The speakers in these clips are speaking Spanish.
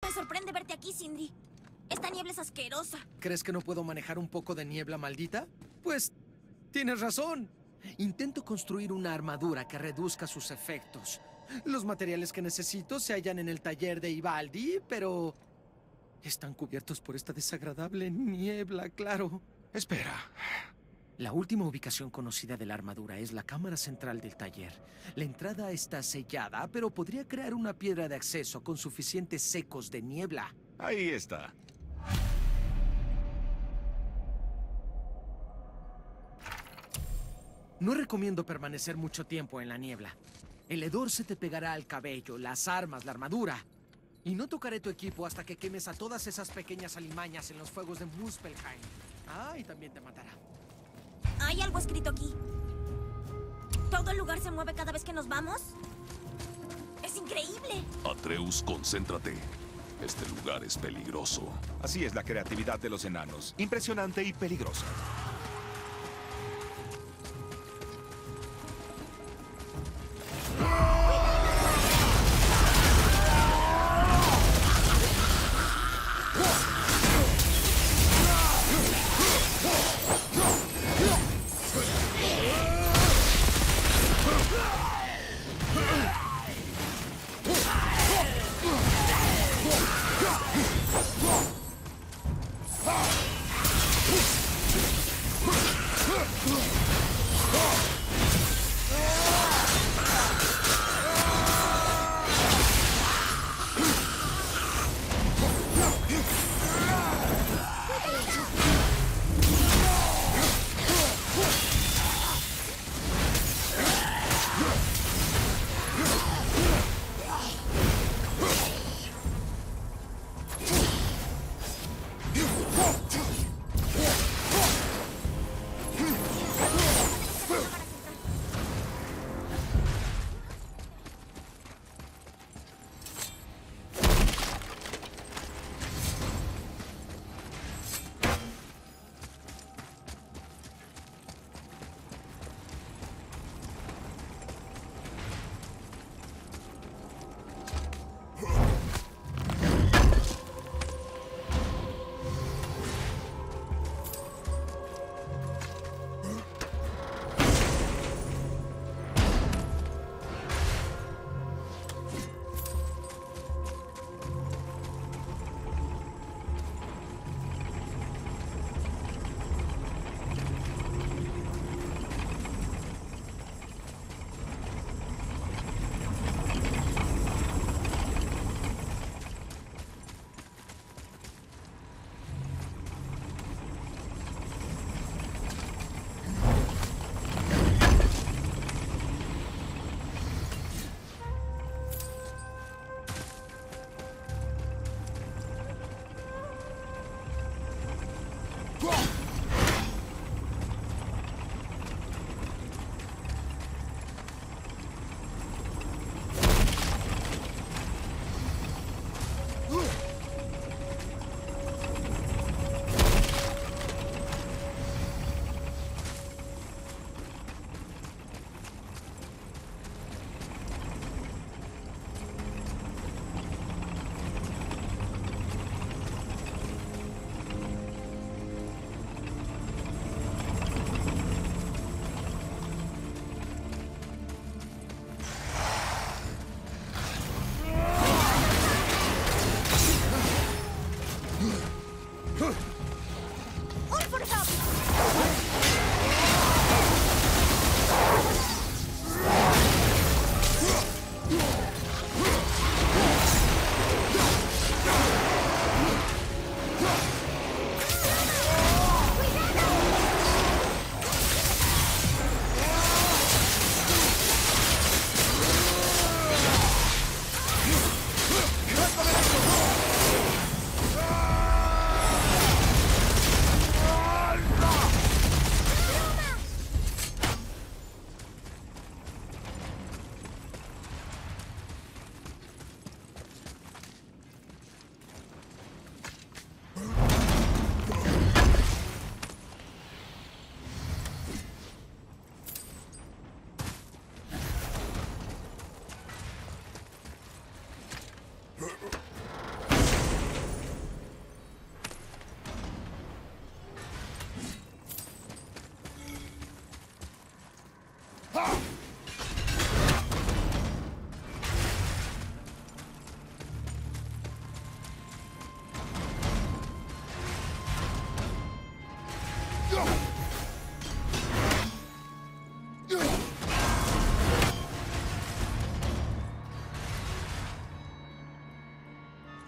Me sorprende verte aquí, Sindri. Esta niebla es asquerosa. ¿Crees que no puedo manejar un poco de niebla maldita? Pues tienes razón. Intento construir una armadura que reduzca sus efectos. Los materiales que necesito se hallan en el taller de Ivaldi, pero están cubiertos por esta desagradable niebla, claro. Espera. La última ubicación conocida de la armadura es la cámara central del taller. La entrada está sellada, pero podría crear una piedra de acceso con suficientes secos de niebla. Ahí está. No recomiendo permanecer mucho tiempo en la niebla. El hedor se te pegará al cabello, las armas, la armadura. Y no tocaré tu equipo hasta que quemes a todas esas pequeñas alimañas en los fuegos de Muspelheim. Ah, y también te matará. Hay algo escrito aquí. ¿Todo el lugar se mueve cada vez que nos vamos? ¡Es increíble! Atreus, concéntrate. Este lugar es peligroso. Así es la creatividad de los enanos. Impresionante y peligrosa.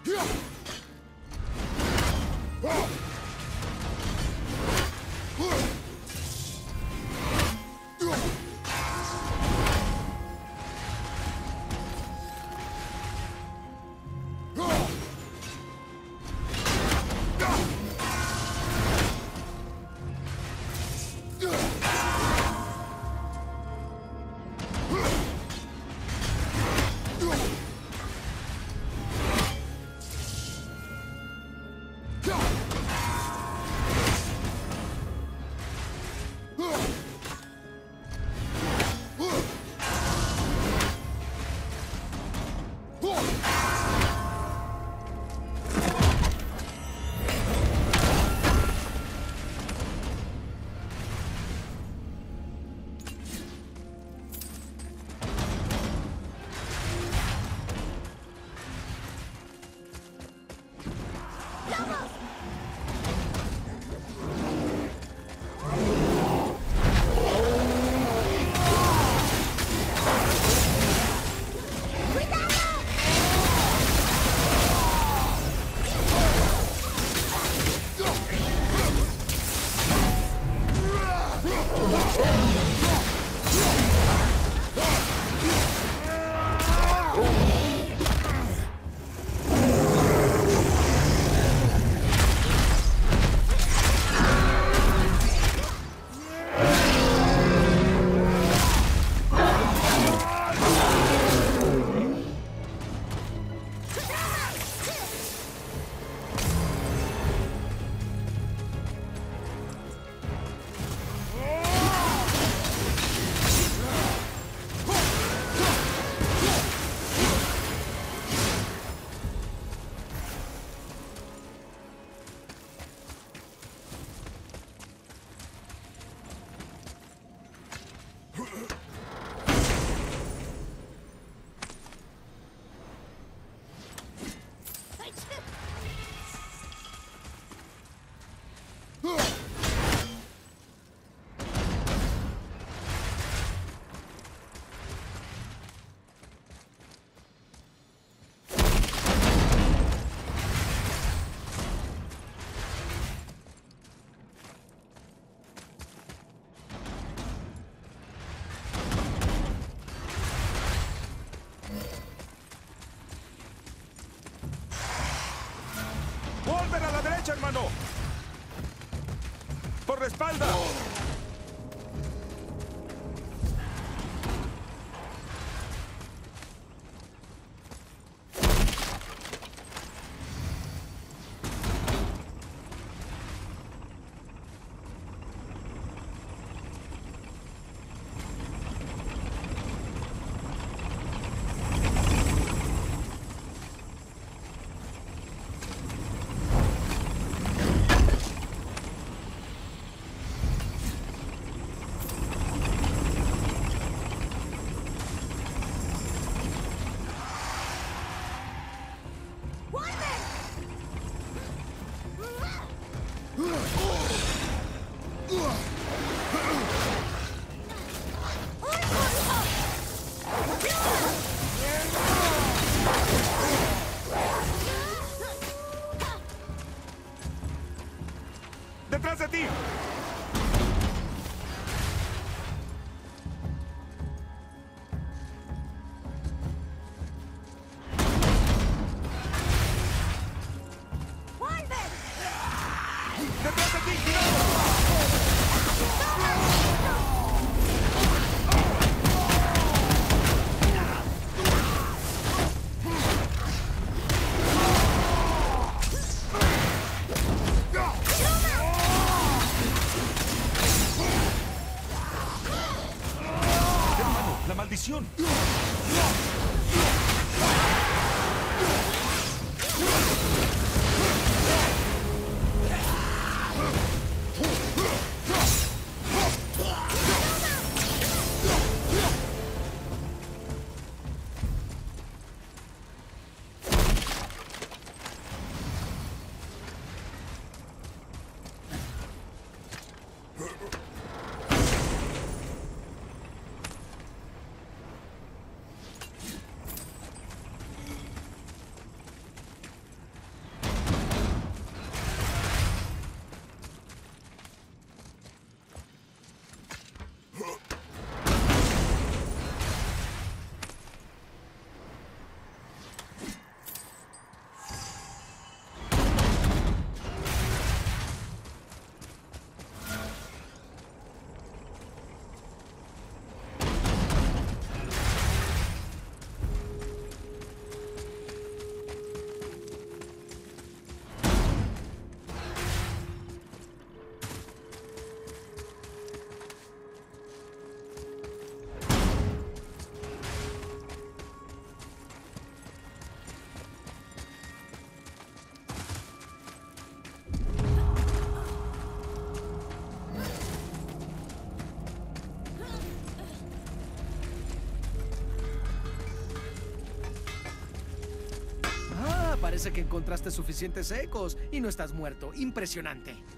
¡Volver a la derecha, hermano! ¡Por la espalda! ¡Detrás de ti! ¡Detrás de ti! ¡Cuidado! ¡Hermano, la maldición! Parece que encontraste suficientes ecos y no estás muerto. Impresionante.